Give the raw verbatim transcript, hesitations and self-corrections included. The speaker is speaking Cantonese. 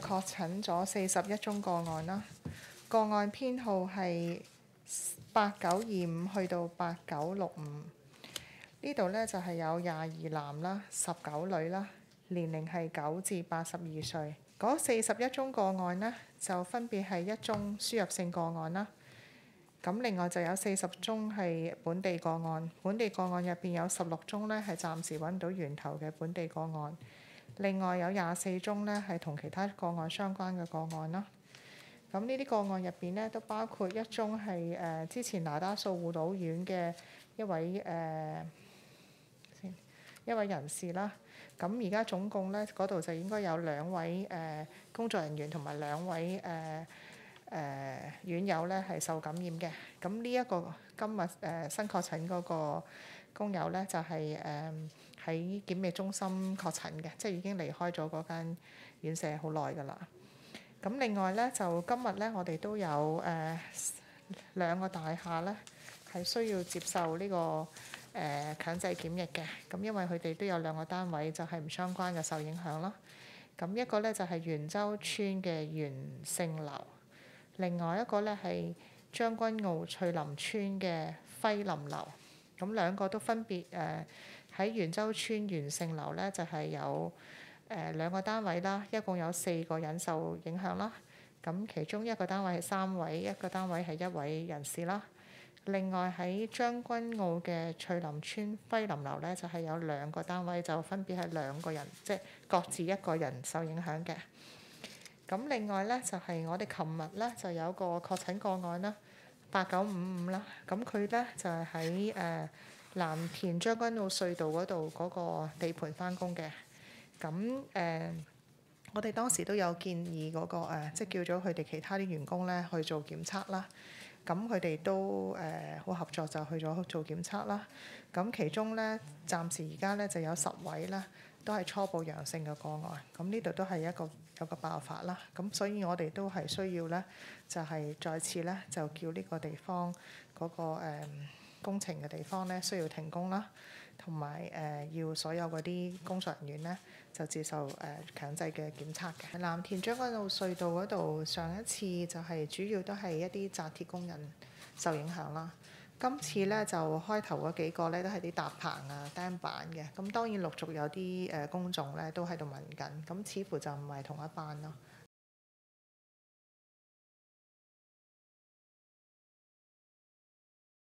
確診咗四十一宗個案啦，個案編號係八九二五去到八九六五。呢度呢就係有廿二男啦，十九女啦，年齡係九至八十二歲。嗰四十一宗個案呢，就分別係一宗輸入性個案啦。咁另外就有四十宗係本地個案，本地個案入邊有十六宗呢係暫時揾唔到源頭嘅本地個案。另外有廿四宗呢係同其他個案相關嘅個案啦。咁呢啲個案入邊呢，都包括一宗係誒、呃、之前那打素護老院嘅一位誒、呃、一位人士啦。咁而家總共呢，嗰度就應該有兩位誒、呃、工作人員同埋兩位誒。呃誒、呃、院友咧係受感染嘅。咁呢一個今日誒、呃、新確診嗰個工友咧就係誒喺檢疫中心確診嘅，即係已經離開咗嗰間院舍好耐㗎啦。咁另外咧就今日咧我哋都有誒、呃、兩個大廈咧係需要接受呢、這個誒、呃、強制檢疫嘅。咁因為佢哋都有兩個單位就係唔相關嘅受影響啦。咁一個咧就係元州村嘅元盛樓。另外一個咧係將軍澳翠林村嘅輝林樓，咁兩個都分別誒喺元州村元盛樓咧就係、是、有誒、呃、兩個單位啦，一共有四個人受影響啦。咁其中一個單位係三位，一個單位係一位人士啦。另外喺將軍澳嘅翠林村輝林樓咧就係、是、有兩個單位，就分別係兩個人，即係各自一個人受影響嘅。咁另外咧就係、是、我哋琴日咧就有個確診個案啦，八九五五啦。咁佢咧就係喺誒藍田將軍澳隧道嗰度嗰個地盤翻工嘅。咁誒、呃，我哋當時都有建議嗰、那個、呃、即係叫咗佢哋其他啲員工咧去做檢測啦。咁佢哋都誒好、呃、合作，就去咗做檢測啦。咁其中咧，暫時而家咧就有十位啦，都係初步陽性嘅個案。咁呢度都係一個有個爆發啦。咁所以我哋都係需要咧，就係、是、再次咧就叫呢個地方嗰、那個誒、呃、工程嘅地方咧需要停工啦，同埋誒要所有嗰啲工作人員咧就接受誒、呃、強制嘅檢測嘅。藍田將軍澳隧道嗰度上一次就係主要都係一啲紮鐵工人受影響啦。今次咧就開頭嗰幾個咧都係啲搭棚啊、釘板嘅。咁當然陸續有啲誒、呃、公眾咧都喺度問緊，咁似乎就唔係同一班咯。